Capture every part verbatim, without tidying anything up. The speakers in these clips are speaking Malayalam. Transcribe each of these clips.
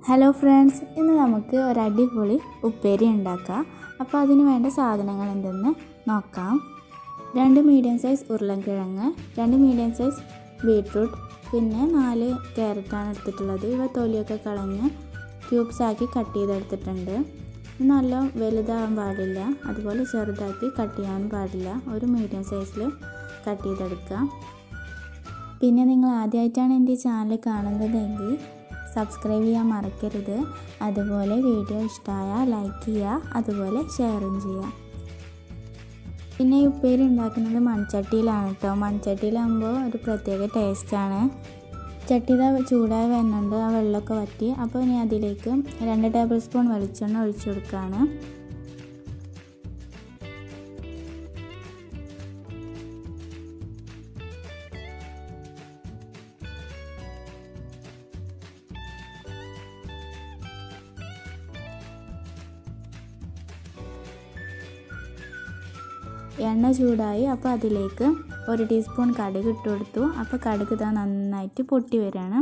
ഹലോ ഫ്രണ്ട്സ്, ഇന്ന് നമുക്ക് ഒരു അടിപൊളി ഉപ്പേരി ഉണ്ടാക്കാം. അപ്പോൾ അതിന് വേണ്ട സാധനങ്ങൾ എന്തെന്ന് നോക്കാം. രണ്ട് മീഡിയം സൈസ് ഉരുളൻകിഴങ്ങ്, രണ്ട് മീഡിയം സൈസ് ബീട്രൂട്ട്, പിന്നെ നാല് ക്യാരറ്റാണ് എടുത്തിട്ടുള്ളത്. ഇവ തൊലിയൊക്കെ കളഞ്ഞ് ക്യൂബ്സ് ആക്കി കട്ട് ചെയ്തെടുത്തിട്ടുണ്ട്. ഇത് നല്ല വലുതാകാൻ പാടില്ല, അതുപോലെ ചെറുതാക്കി കട്ട് ചെയ്യാനും പാടില്ല. ഒരു മീഡിയം സൈസിൽ കട്ട് ചെയ്തെടുക്കുക. പിന്നെ നിങ്ങൾ ആദ്യമായിട്ടാണ് എൻ്റെ ചാനൽ കാണുന്നതെങ്കിൽ സബ്സ്ക്രൈബ് ചെയ്യാൻ മറക്കരുത്. അതുപോലെ വീഡിയോ ഇഷ്ടമായാൽ ലൈക്ക് ചെയ്യുക, അതുപോലെ ഷെയറും ചെയ്യുക. പിന്നെ ഈ ഉപ്പേരി ഉണ്ടാക്കുന്നത് മൺചട്ടിയിലാണ് കേട്ടോ. മൺചട്ടിയിലാകുമ്പോൾ ഒരു പ്രത്യേക ടേസ്റ്റാണ്. ചട്ടി ചൂടായി വരുന്നുണ്ട്, ആ വെള്ളമൊക്കെ വറ്റി. അപ്പോൾ ഇനി അതിലേക്ക് രണ്ട് ടേബിൾ സ്പൂൺ വെളിച്ചെണ്ണ ഒഴിച്ചു കൊടുക്കുകയാണ്. എണ്ണ ചൂടായി, അപ്പോൾ അതിലേക്ക് ഒരു ടീസ്പൂൺ കടുക് ഇട്ട് കൊടുത്തു. അപ്പോൾ കടുക് ഇതാ നന്നായിട്ട് പൊട്ടി വരികയാണ്.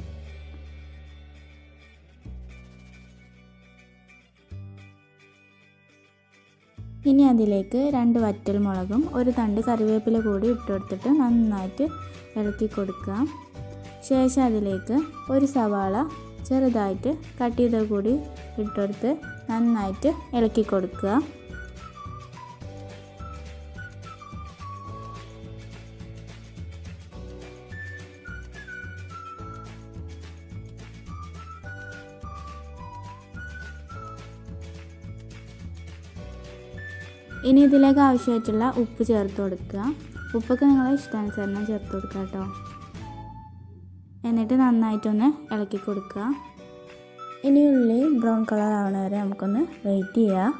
ഇനി അതിലേക്ക് രണ്ട് വറ്റൽ മുളകും ഒരു തണ്ട് കറിവേപ്പില കൂടി ഇട്ട് കൊടുത്തിട്ട് നന്നായിട്ട് ഇളക്കി കൊടുക്കുക. ശേഷം അതിലേക്ക് ഒരു സവാള ചെറുതായിട്ട് കട്ട് ചെയ്ത കൂടി ഇട്ടെടുത്ത് നന്നായിട്ട് ഇളക്കി കൊടുക്കുക. ഇനി ഇതിലേക്ക് ആവശ്യമായിട്ടുള്ള ഉപ്പ് ചേർത്ത് കൊടുക്കുക. ഉപ്പൊക്കെ നിങ്ങളെ ഇഷ്ടാനുസരണം ചേർത്ത് കൊടുക്കുക കേട്ടോ. എന്നിട്ട് നന്നായിട്ടൊന്ന് ഇളക്കി കൊടുക്കുക. ഇനി ഉള്ളി ബ്രൗൺ കളർ ആവണ വരെ നമുക്കൊന്ന് വെയിറ്റ് ചെയ്യാം.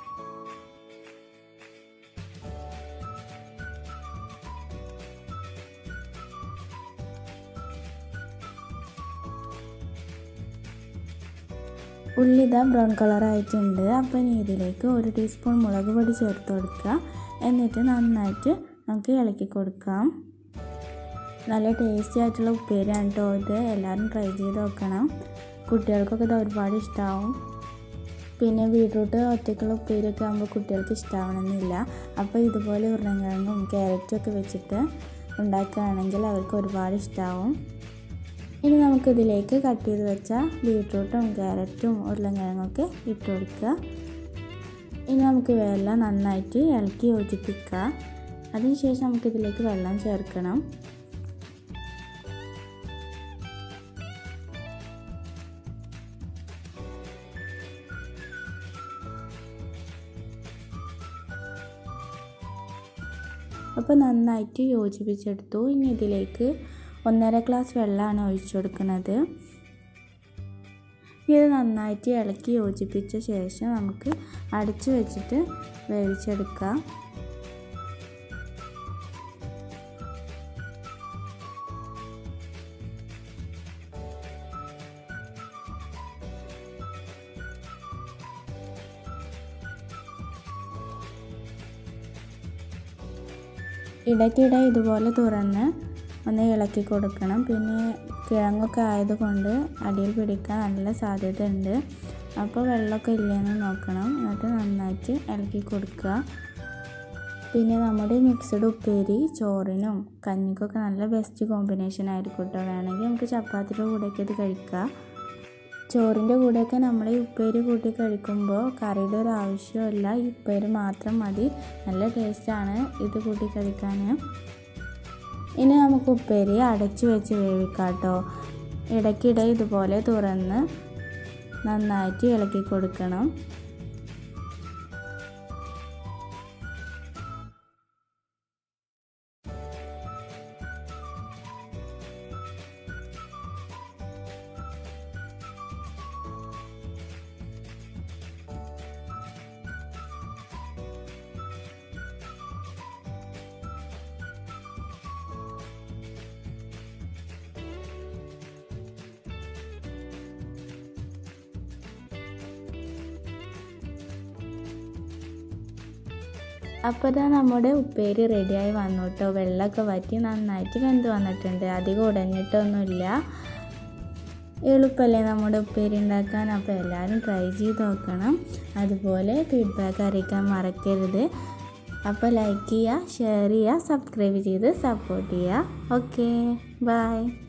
ഉള്ളി ഇതാ ബ്രൗൺ കളറായിട്ടുണ്ട്. അപ്പോൾ ഇനി ഇതിലേക്ക് ഒരു ടീസ്പൂൺ മുളക് പൊടി ചേർത്ത് കൊടുക്കുക. എന്നിട്ട് നന്നായിട്ട് നമുക്ക് ഇളക്കി കൊടുക്കാം. നല്ല ടേസ്റ്റി ആയിട്ടുള്ള ഉപ്പേരിയാണ് കേട്ടോ ഇത്. എല്ലാവരും ട്രൈ ചെയ്ത് നോക്കണം. കുട്ടികൾക്കൊക്കെ ഇത് ഒരുപാട് ഇഷ്ടമാവും. പിന്നെ ബീട്രൂട്ട് ഒറ്റയ്ക്കുള്ള ഉപ്പേരിയൊക്കെ ആകുമ്പോൾ കുട്ടികൾക്ക് ഇഷ്ടമാവണമെന്നില്ല. അപ്പോൾ ഇതുപോലെ ഉരുളൻകിഴങ്ങും ക്യാരറ്റും ഒക്കെ വെച്ചിട്ട് ഉണ്ടാക്കുകയാണെങ്കിൽ അവർക്ക് ഒരുപാട് ഇഷ്ടമാവും. ഇനി നമുക്കിതിലേക്ക് കട്ട് ചെയ്ത് വെച്ച ബീട്രൂട്ടും ക്യാരറ്റും ഉരുളൻകിഴങ്ങൊക്കെ ഇട്ട് കൊടുക്കുക. ഇനി നമുക്ക് വെള്ളം നന്നായിട്ട് ഇളക്കി യോജിപ്പിക്കുക. അതിനുശേഷം നമുക്കിതിലേക്ക് വെള്ളം ചേർക്കണം. അപ്പോൾ നന്നായിട്ട് യോജിപ്പിച്ചെടുത്തു. ഇനി ഇതിലേക്ക് ഒന്നര ഗ്ലാസ് വെള്ളമാണ് ഒഴിച്ചു കൊടുക്കുന്നത്. ഇത് നന്നായിട്ട് ഇളക്കി യോജിപ്പിച്ച ശേഷം നമുക്ക് അടച്ചു വെച്ചിട്ട് വേവിച്ചെടുക്കാം. ഇടയ്ക്കിടെ ഇതുപോലെ തുറന്ന് ഒന്ന് ഇളക്കി കൊടുക്കണം. പിന്നെ കിഴങ്ങൊക്കെ ആയതുകൊണ്ട് അടിയിൽ പിടിക്കാൻ നല്ല സാധ്യത ഉണ്ട്. അപ്പോൾ വെള്ളമൊക്കെ ഇല്ലെന്ന് നോക്കണം. എന്നിട്ട് നന്നായിട്ട് ഇളക്കി കൊടുക്കുക. പിന്നെ നമ്മുടെ മിക്സഡ് ഉപ്പേരി ചോറിനും കഞ്ഞിക്കൊക്കെ നല്ല ബെസ്റ്റ് കോമ്പിനേഷൻ ആയിരിക്കും കേട്ടോ. വേണമെങ്കിൽ നമുക്ക് ചപ്പാത്തിയുടെ കൂടെയൊക്കെ ഇത് കഴിക്കാം. ചോറിൻ്റെ കൂടെയൊക്കെ നമ്മൾ ഈ ഉപ്പേരി കൂട്ടി കഴിക്കുമ്പോൾ കറിയുടെ ഒരു ആവശ്യമില്ല. ഈ ഉപ്പേരി മാത്രം മതി. നല്ല ടേസ്റ്റാണ് ഇത് കൂട്ടി കഴിക്കാൻ. ഇനി നമുക്ക് ഉപ്പേരി അടച്ചു വെച്ച് വേവിക്കാം കേട്ടോ. ഇടയ്ക്കിടെ ഇതുപോലെ തുറന്ന് നന്നായിട്ട് ഇളക്കി കൊടുക്കണം. അപ്പോൾ ഇതാ നമ്മുടെ ഉപ്പേരി റെഡിയായി വന്നു കേട്ടോ. വെള്ളമൊക്കെ വറ്റി നന്നായിട്ട് വെന്ത് വന്നിട്ടുണ്ട്. അധികം ഉടഞ്ഞിട്ടൊന്നുമില്ല. എളുപ്പമല്ലേ നമ്മുടെ ഉപ്പേരി ഉണ്ടാക്കാൻ. അപ്പോൾ എല്ലാവരും ട്രൈ ചെയ്ത് നോക്കണം. അതുപോലെ ഫീഡ്ബാക്ക് അറിയിക്കാൻ മറക്കരുത്. അപ്പോൾ ലൈക്ക് ചെയ്യുക, ഷെയർ ചെയ്യുക, സബ്സ്ക്രൈബ് ചെയ്ത് സപ്പോർട്ട് ചെയ്യുക. Okay, by.